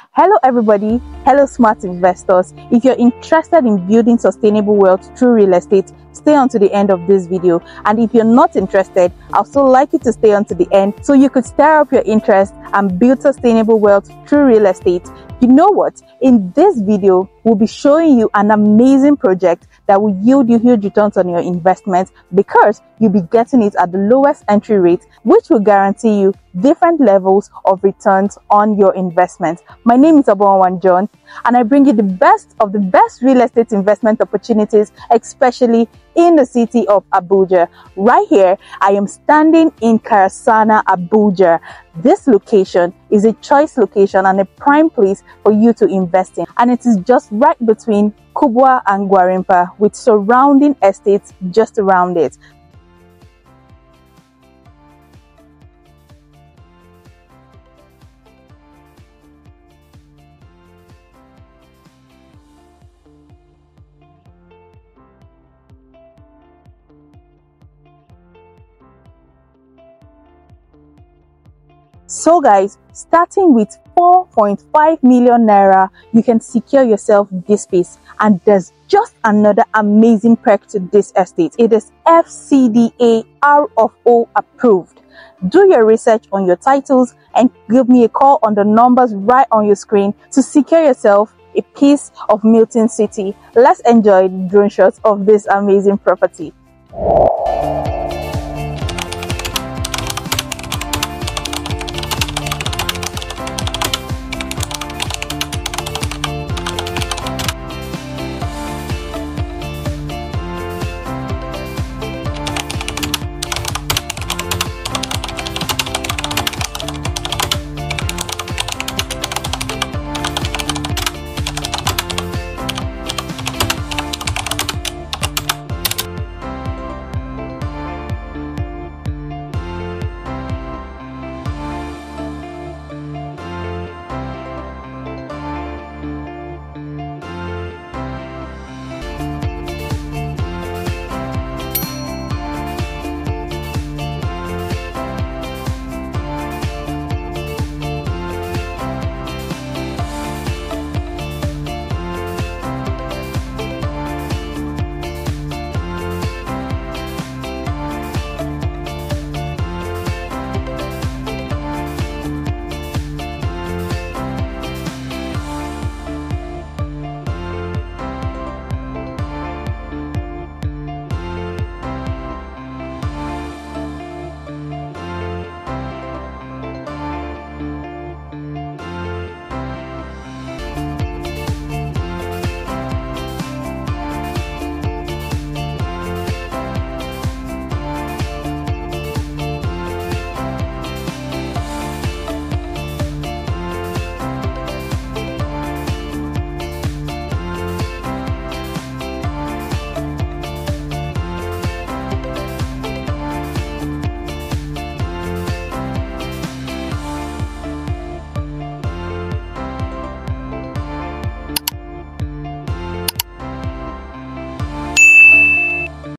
Hello everybody, hello smart investors. If you're interested in building sustainable wealth through real estate, stay on to the end of this video. And if you're not interested, I'd still like you to stay on to the end so you could stir up your interest and build sustainable wealth through real estate. You know what? In this video, we'll be showing you an amazing project that will yield you huge returns on your investment because you'll be getting it at the lowest entry rate, which will guarantee you different levels of returns on your investment. My name is Obonwan John, and I bring you the best of the best real estate investment opportunities, especially in the city of Abuja. Right here, I am standing in Karasana, Abuja. This location is a choice location and a prime place for you to invest in, and it is just right between Kubwa and Gwarimpa with surrounding estates just around it. So guys, starting with 4.5 million naira, you can secure yourself this space. And there's just another amazing perk to this estate. It is FCDA R of O approved. Do your research on your titles and give me a call on the numbers right on your screen to secure yourself a piece of Milton City. Let's enjoy the drone shots of this amazing property.